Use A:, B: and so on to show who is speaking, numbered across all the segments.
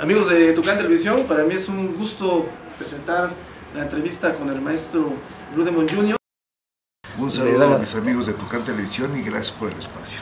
A: Amigos de Tucán Televisión, para mí es un gusto presentar la entrevista con el maestro Blue Demon Jr.
B: Un saludo a mis amigos de Tucán Televisión y gracias por el espacio.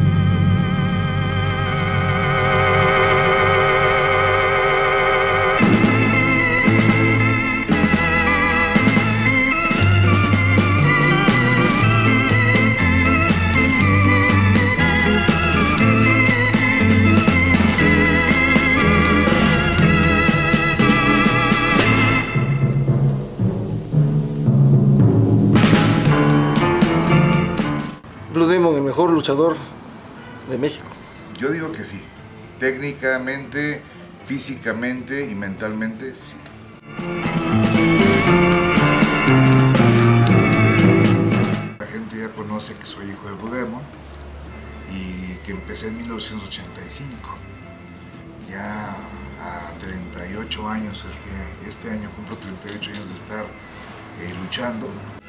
A: Blue Demon, el mejor luchador de México.
B: Yo digo que sí. Técnicamente, físicamente y mentalmente, sí. La gente ya conoce que soy hijo de Blue Demon y que empecé en 1985. Ya a 38 años, este año cumplo 38 años de estar luchando.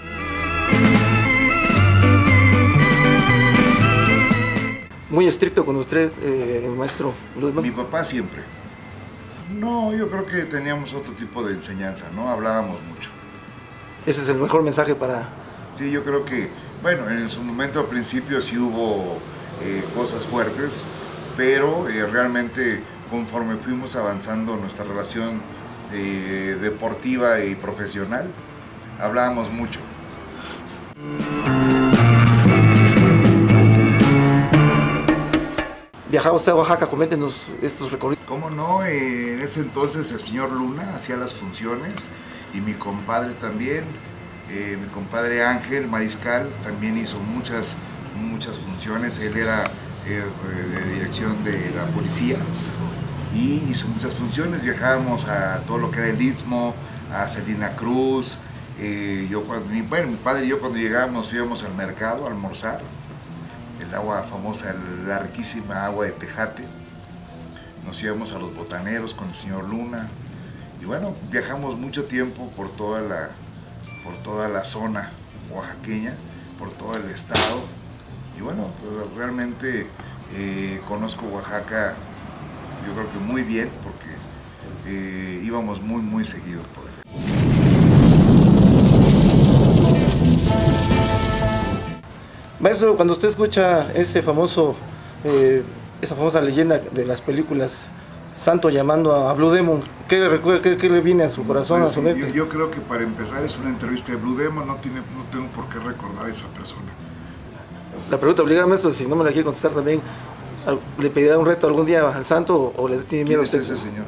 A: Muy estricto con usted, el maestro Blue Demon.
B: Mi papá siempre. No, yo creo que teníamos otro tipo de enseñanza, ¿no? Hablábamos mucho.
A: Ese es el mejor mensaje para...
B: Sí, yo creo que, bueno, en su momento al principio sí hubo cosas fuertes, pero realmente conforme fuimos avanzando nuestra relación deportiva y profesional, hablábamos mucho.
A: ¿Viajaba usted a Oaxaca? Coméntenos estos recorridos.
B: ¿Cómo no? En ese entonces el señor Luna hacía las funciones y mi compadre también. Mi compadre Ángel Mariscal también hizo muchas funciones. Él era de dirección de la policía y hizo muchas funciones. Viajábamos a todo lo que era el Istmo, a Salina Cruz. Mi padre y yo cuando llegábamos íbamos al mercado a almorzar. El agua famosa, la riquísima agua de Tejate. Nos íbamos a los botaneros con el señor Luna. Y bueno, viajamos mucho tiempo por toda la zona oaxaqueña, por todo el estado. Y bueno, pues realmente conozco Oaxaca, yo creo que muy bien, porque íbamos muy seguido por allá.
A: Maestro, cuando usted escucha esa famosa leyenda de las películas, Santo llamando a Blue Demon, ¿qué le viene a su corazón,
B: Pues,
A: a su mente?
B: yo creo que para empezar es una entrevista de Blue Demon, no tengo por qué recordar a esa persona.
A: La pregunta obligada, maestro, si no me la quiere contestar también, ¿le pedirá un reto algún día al Santo o le tiene miedo a usted?
B: ¿Quién es ese señor?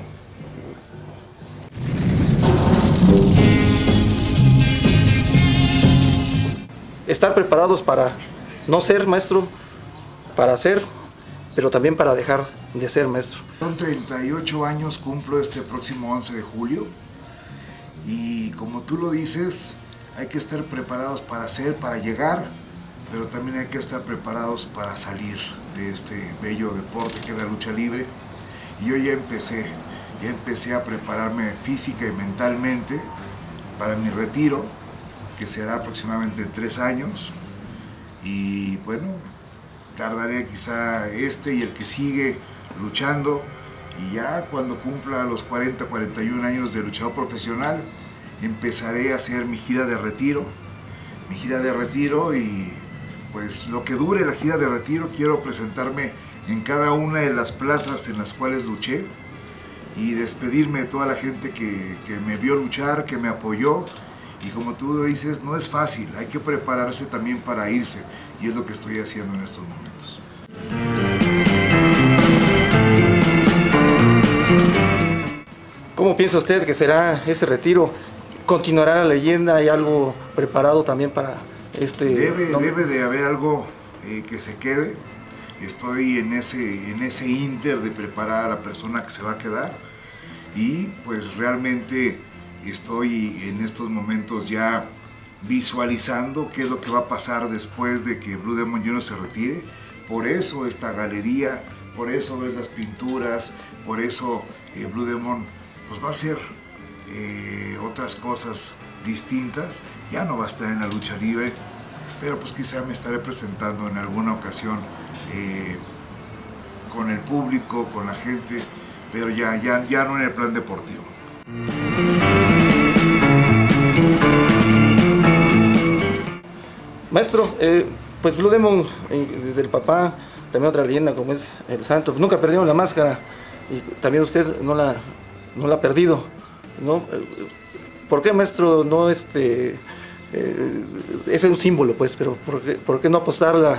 A: Estar preparados para no ser, maestro, para ser, pero también para dejar de ser, maestro.
B: Son 38 años, cumplo este próximo 11 de julio y como tú lo dices, hay que estar preparados para ser, para llegar, pero también hay que estar preparados para salir de este bello deporte que es la lucha libre. Y yo ya empecé a prepararme física y mentalmente para mi retiro, que será aproximadamente en 3 años. Y bueno, tardaré quizá y el que sigue luchando, y ya cuando cumpla los 41 años de luchador profesional, empezaré a hacer mi gira de retiro. Y pues lo que dure la gira de retiro, quiero presentarme en cada una de las plazas en las cuales luché y despedirme de toda la gente que me vio luchar, que me apoyó. Y como tú dices, no es fácil, hay que prepararse también para irse, y es lo que estoy haciendo en estos momentos.
A: ¿Cómo piensa usted que será ese retiro? ¿Continuará la leyenda? ¿Hay algo preparado también para este...?
B: Debe de haber algo que se quede. Estoy en ese ínter de preparar a la persona que se va a quedar, y pues realmente estoy en estos momentos ya visualizando qué es lo que va a pasar después de que Blue Demon Jr. se retire. Por eso esta galería, por eso ves las pinturas, por eso Blue Demon pues va a hacer otras cosas distintas. Ya no va a estar en la lucha libre, pero pues quizá me estaré presentando en alguna ocasión con el público, con la gente, pero ya no en el plan deportivo.
A: Maestro, pues Blue Demon, desde el papá, también otra leyenda como es el Santo, nunca perdieron la máscara y también usted no la ha perdido, ¿no? ¿Por qué, maestro, no es un símbolo, pues, pero por qué no apostarla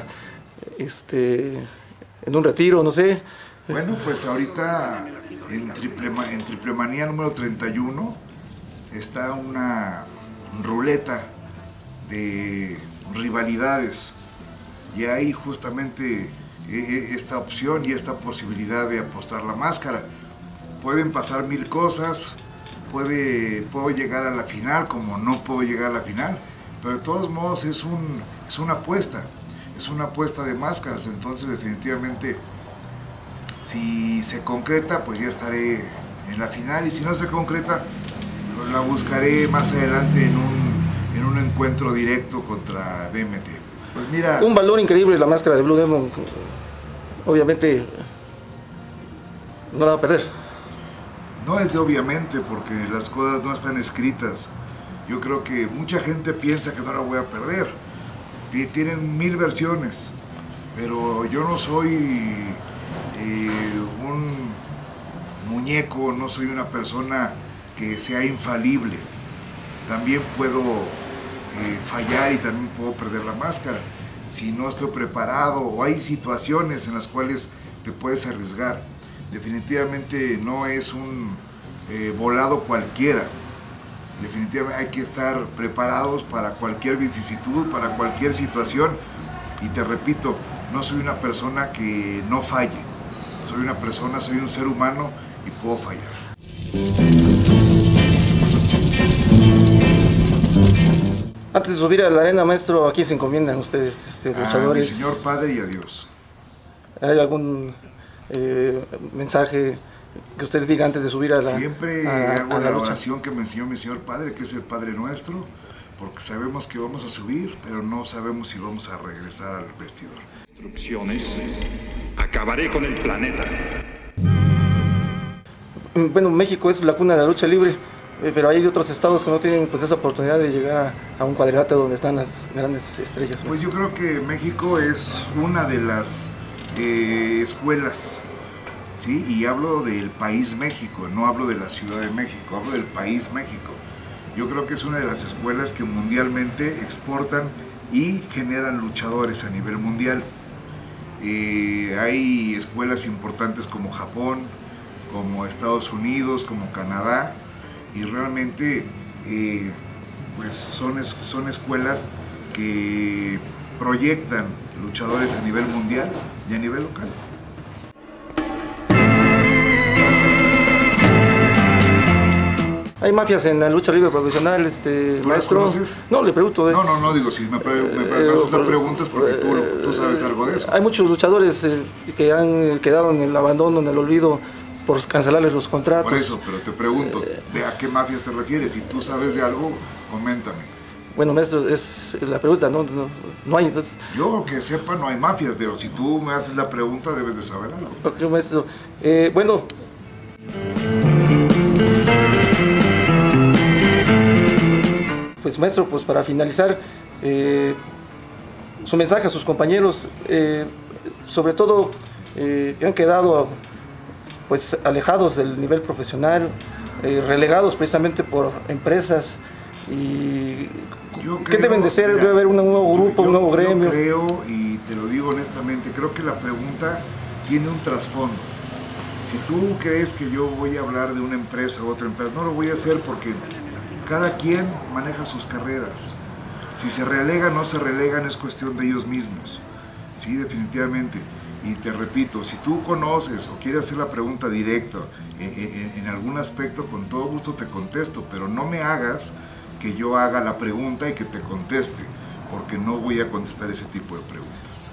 A: en un retiro, no sé?
B: Bueno, pues ahorita en Triplemanía número 31 está una ruleta de rivalidades y hay justamente esta opción y esta posibilidad de apostar la máscara. Pueden pasar mil cosas, puedo llegar a la final como no puedo llegar a la final, pero de todos modos es una apuesta de máscaras. Entonces definitivamente si se concreta pues ya estaré en la final, y si no se concreta pues la buscaré más adelante en un encuentro directo contra DMT. Pues mira,
A: un valor increíble la máscara de Blue Demon, obviamente no la va a perder.
B: No es de obviamente, porque las cosas no están escritas. Yo creo que mucha gente piensa que no la voy a perder. Tienen 1000 versiones, pero yo no soy un muñeco, no soy una persona que sea infalible. También puedo fallar y también puedo perder la máscara si no estoy preparado, o hay situaciones en las cuales te puedes arriesgar. Definitivamente no es un volado cualquiera. Definitivamente hay que estar preparados para cualquier vicisitud, para cualquier situación. Y te repito, no soy una persona que no falle. Soy un ser humano y puedo fallar.
A: Antes de subir a la arena, maestro, aquí se encomiendan ustedes, luchadores.
B: Mi Señor Padre y a Dios.
A: ¿Hay algún mensaje que usted diga antes de subir a la
B: Siempre hago la oración que me enseñó mi Señor Padre, que es el Padre Nuestro, porque sabemos que vamos a subir, pero no sabemos si vamos a regresar al vestidor.
C: Instrucciones. Acabaré con el planeta.
A: Bueno, México es la cuna de la lucha libre, pero hay otros estados que no tienen pues esa oportunidad de llegar a un cuadrilátero donde están las grandes estrellas.
B: Pues yo creo que México es una de las escuelas, ¿sí? Y hablo del país México, no hablo de la Ciudad de México, hablo del país México. Yo creo que es una de las escuelas que mundialmente exportan y generan luchadores a nivel mundial. Hay escuelas importantes como Japón, como Estados Unidos, como Canadá, y realmente pues son escuelas que proyectan luchadores a nivel mundial y a nivel local.
A: Hay mafias en la lucha libre profesional,
B: ¿Tú
A: maestro?
B: las conoces?
A: No, le pregunto.
B: No, digo, si me haces la pregunta es porque tú sabes algo de eso.
A: Hay muchos luchadores que han quedado en el abandono, en el olvido, por cancelarles los contratos.
B: Por eso, pero te pregunto, ¿de a qué mafias te refieres? Si tú sabes de algo, coméntame.
A: Bueno, maestro, es la pregunta, no hay. Entonces,
B: yo que sepa no hay mafias, pero si tú me haces la pregunta debes de saber algo.
A: Ok, maestro. Bueno. Pues maestro, pues para finalizar, su mensaje a sus compañeros, sobre todo que han quedado pues alejados del nivel profesional, relegados precisamente por empresas, y ¿qué deben de ser? Debe haber un nuevo grupo, un nuevo gremio.
B: Yo creo, y te lo digo honestamente, creo que la pregunta tiene un trasfondo. Si tú crees que yo voy a hablar de una empresa u otra empresa, no lo voy a hacer, porque cada quien maneja sus carreras. Si se relegan o no se relegan es cuestión de ellos mismos. Sí, definitivamente. Y te repito, si tú conoces o quieres hacer la pregunta directa en algún aspecto, con todo gusto te contesto, pero no me hagas que yo haga la pregunta y que te conteste, porque no voy a contestar ese tipo de preguntas.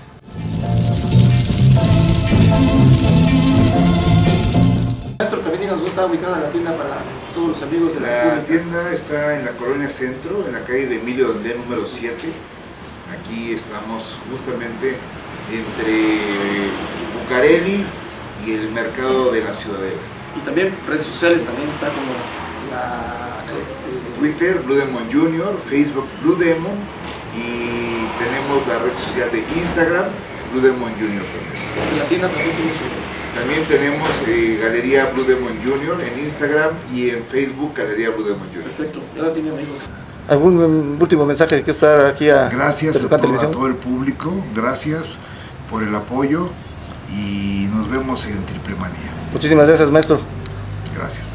A: Maestro, también díganos dónde está ubicada la tienda para todos los amigos de la
B: República. La tienda está en la Colonia Centro, en la calle de Emilio Dandé número 7. Aquí estamos justamente entre Bucareli y el mercado de la Ciudadela.
A: Y también redes sociales, también está como
B: Twitter, Blue Demon Jr., Facebook, Blue Demon, y tenemos la red social de Instagram, Blue Demon Jr. también.
A: De la tienda también tiene su...
B: También tenemos Galería Blue Demon Jr. en Instagram y en Facebook Galería Blue Demon Jr.
A: Perfecto, ya la tiene, amigos. ¿Algún último mensaje que estar aquí a
B: Gracias a todo el público, gracias por el apoyo y nos vemos en Triple Manía.
A: Muchísimas gracias, maestro.
B: Gracias.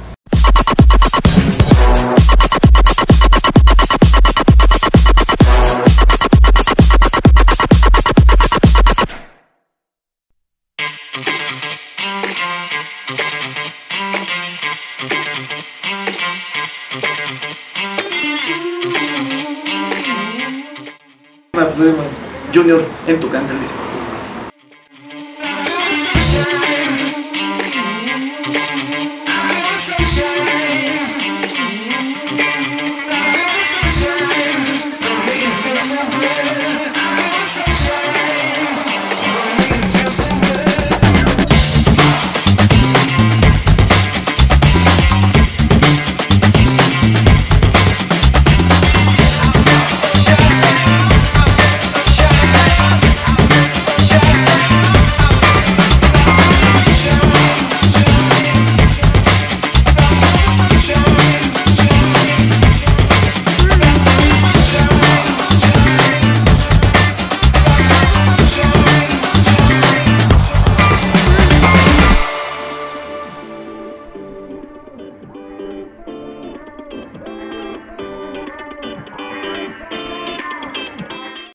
A: Junior en tu canto, dice.